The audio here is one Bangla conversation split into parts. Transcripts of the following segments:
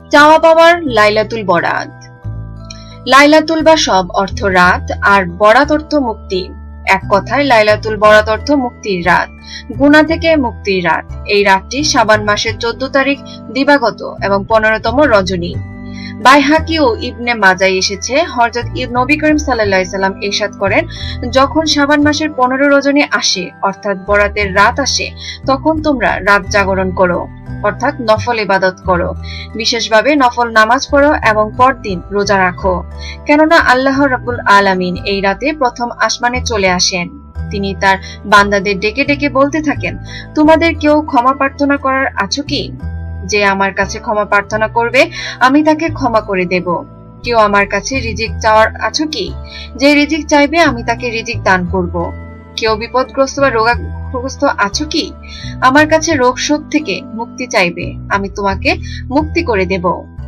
চাওয়া পাওয়ার লাইলাতুল বরাত। লাইলাতুল বা সব অর্থ রাত, আর বরাত অর্থ মুক্তি। এক কথায় লাইলাতুল বরাত অর্থ মুক্তির রাত, গুনাহ থেকে মুক্তির রাত। এই রাতটি শাবান মাসের 14 তারিখ দিবাগত এবং 15তম রজনী। বাইহাকি ও ইবনে মাজায় এসেছে, হযরত নবী করিম সাল্লাল্লাহু আলাইহি সাল্লাম ইরশাদ করেন, যখন শাবান মাসের 15 রজনী আসে অর্থাৎ বরাতের রাত আসে, তখন তোমরা রাত জাগরণ করো অর্থাৎ নফল ইবাদত করো, বিশেষভাবে নফল নামাজ পড়ো এবং পরদিন রোজা রাখো। কেননা আল্লাহ রাব্বুল আলামিন এই রাতে প্রথম আসমানে চলে আসেন। তিনি তার বান্দাদের ডেকে ডেকে বলতে থাকেন, তোমাদের কেউ ক্ষমা প্রার্থনা করার আছো কি? যে আমার কাছে ক্ষমা প্রার্থনা করবে আমি তাকে ক্ষমা করে দেব। কেউ আমার কাছে রিজিক চাওয়ার আছো কি? যে রিজিক চাইবে আমি তাকে রিজিক দান করব। কেউ বিপদগ্রস্ত বা রোগাগ্রস্ত আছো কি? আমার কাছে রোগ শোক থেকে মুক্তি চাইবে, আমি তোমাকে মুক্তি করে দেব।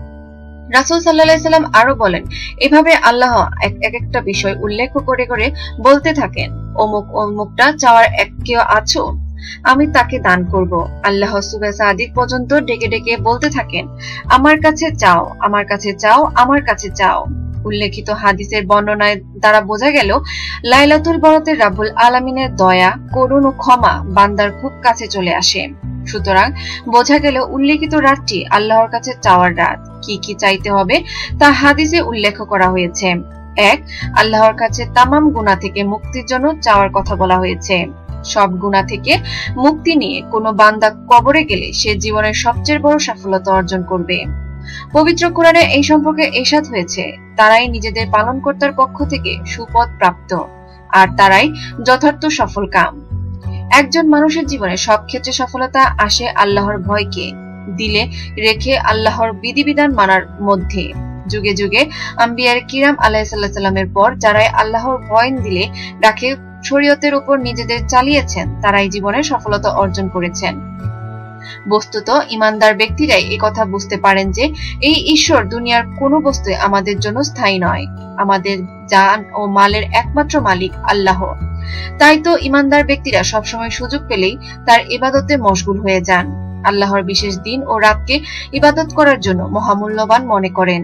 রাসূল সাল্লাল্লাহু আলাইহি সাল্লাম আরো বলেন, এভাবে আল্লাহ একটা বিষয় উল্লেখ করে করে বলতে থাকেন, অমুক অমুকটা চাওয়ার কেউ আছো, আমি তাকে দান করব। আল্লাহ সুবহানাহু সাদিক পর্যন্ত ডেকে ডেকে বলতে থাকেন, আমার কাছে চাও, আমার কাছে চাও, আমার কাছে চাও। উল্লেখিত হাদিসের বর্ণনায় দ্বারা বোঝা গেল, লাইলাতুল বরাতে রাব্বুল আলামিনের দয়া, করুণ ও ক্ষমা বান্দার খুব কাছে চলে আসে। সুতরাং বোঝা গেল উল্লেখিত রাতটি আল্লাহর কাছে চাওয়ার রাত। কি কি চাইতে হবে তা হাদিসে উল্লেখ করা হয়েছে। 1. আল্লাহর কাছে তামাম গুনাহ থেকে মুক্তির জন্য চাওয়ার কথা বলা হয়েছে। সব গুনাহ থেকে মুক্তি নিয়ে কোনো বান্দা কবরে গেলে সে জীবনের সবচেয়ে বড় সফলতা অর্জন করবে। পবিত্র কোরআনে এই সম্পর্কে ইরশাদ হয়েছে, তারাই নিজেদের পালনকর্তার পক্ষ থেকে সুপথ প্রাপ্ত, আর তারাই যথার্থ সফলকাম। একজন মানুষের জীবনে সব ক্ষেত্রে সফলতা আসে আল্লাহর ভয়কে দিলে রেখে আল্লাহর বিধিবিধান মানার মধ্যে। যুগে যুগে আম্বিয়ার কিরাম আলাইহিস সালামের পর যারাই আল্লাহর ভয় দিলে রাখে শরীয়তের উপর নিজেদের চালিয়েছেন, তারাই জীবনে সফলতা অর্জন করেছেন। বস্তুত ইমানদার ব্যক্তিরাই একথা বুঝতে পারেন যে এই ঈশ্বর দুনিয়ার কোনো বস্তুই আমাদের জন্য স্থায়ী নয়, আমাদের জান ও মালের একমাত্র মালিক আল্লাহ। তাই তো ইমানদার ব্যক্তিরা সবসময় সুযোগ পেলেই তার ইবাদতে মশগুল হয়ে যান, আল্লাহর বিশেষ দিন ও রাতকে ইবাদত করার জন্য মহামূল্যবান মনে করেন।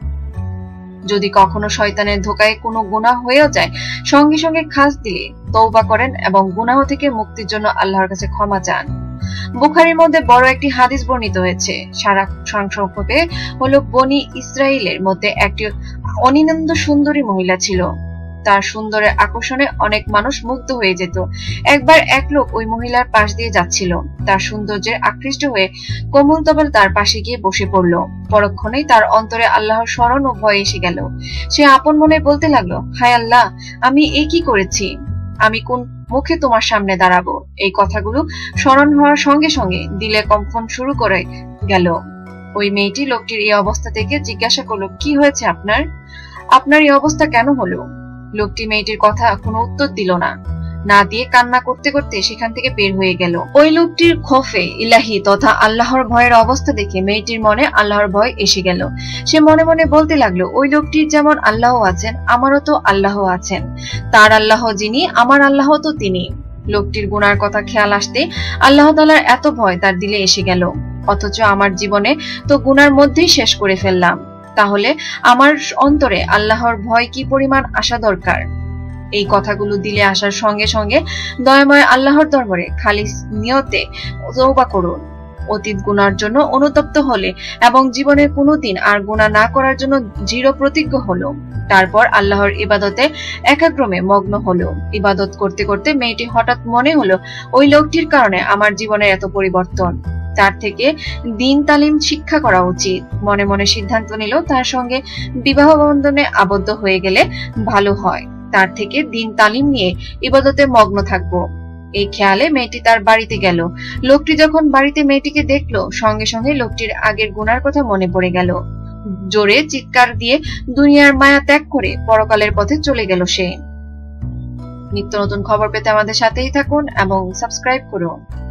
যদি কখনো শয়তানের ধোকায় কোনো গুনাহ হয়েও যায়, সঙ্গে সঙ্গে খাস দিলে তওবা করেন এবং গুনাহ থেকে মুক্তির জন্য আল্লাহর কাছে ক্ষমা চান। বুখারীর মধ্যে বড় একটি হাদিস বর্ণিত হয়েছে, সারা সংক্ষেপে হলো বনি ইসরাইলের মধ্যে একটি অনিন্দ্য সুন্দরী মহিলা ছিল। তার সুন্দরের আকর্ষণে অনেক মানুষ মুগ্ধ হয়ে যেত। একবার এক লোক ওই মহিলার পাশ দিয়ে যাচ্ছিল, তার সৌন্দর্যের আকৃষ্ট হয়ে কোমলতবল তার পাশে গিয়ে বসে পড়ল। পরক্ষণেই তার অন্তরে আল্লাহর স্মরণ ও ভয় এসে গেল। সে আপন মনে বলতে লাগলো, হায় আল্লাহ, আমি এই কি করেছি? আমি কোন মুখে তোমার সামনে দাঁড়াবো? এই কথাগুলো স্মরণ হওয়ার সঙ্গে সঙ্গে দিলে কম্পন শুরু করে গেল। ওই মেয়েটি লোকটির এই অবস্থা থেকে জিজ্ঞাসা করলো, কি হয়েছে আপনার? আপনার এই অবস্থা কেন হলো? লোকটি মেয়েটির কথা কোনো উত্তর দিল না দিয়ে কান্না করতে করতে সেখান থেকে বের হয়ে গেল। ওই লোকটির খৌফে ইলাহি তথা আল্লাহর ভয়ের অবস্থা দেখে মেয়েটির মনে আল্লাহর ভয় এসে গেল। সে মনে মনে বলতে লাগলো, ওই লোকটির যেমন আল্লাহ আছেন, আমারও তো আল্লাহ আছেন। তার আল্লাহ যিনি, আমার আল্লাহ তো তিনি। লোকটির গুনার কথা খেয়াল আসতে আল্লাহ তাআলার এত ভয় তার দিলে এসে গেল। অথচ আমার জীবনে তো গুনার মধ্যেই শেষ করে ফেললাম, তাহলে আমার অন্তরে আল্লাহর ভয় কি পরিমাণ আসা দরকার? এই কথাগুলো দিলে আসার সঙ্গে সঙ্গে দয়াময় আল্লাহর দরবারে খালিস নিয়তে তওবা করুন। অতীত গুনার জন্য অনুতপ্ত হলে এবং জীবনে কোনোদিন আর গুনাহ না করার জন্য দৃঢ় প্রতিজ্ঞ হলো। তারপর আল্লাহর ইবাদতে একাগ্রমে মগ্ন হলো। ইবাদত করতে করতে মেয়েটি হঠাৎ মনে হলো, ওই লোকটির কারণে আমার জীবনের এত পরিবর্তন, তার থেকে দিন তালিম শিক্ষা করা উচিত। মনে মনে সিদ্ধান্ত নিল তার সঙ্গে বিবাহ বন্ধনে আবদ্ধ হয়ে গেলে ভালো হয়, তার থেকে দিন তালিম নিয়ে ইবাদতে মগ্ন থাকবো। এই খেয়ালে মেয়েটি তার বাড়িতে গেল। লোকটি যখন বাড়িতে মেয়েটিকে দেখলো, সঙ্গে সঙ্গে লোকটির আগের গুনার কথা মনে পড়ে গেল। জোরে চিৎকার দিয়ে দুনিয়ার মায়া ত্যাগ করে পরকালের পথে চলে গেল সে। নিত্য নতুন খবর পেতে আমাদের সাথেই থাকুন এবং সাবস্ক্রাইব করুন।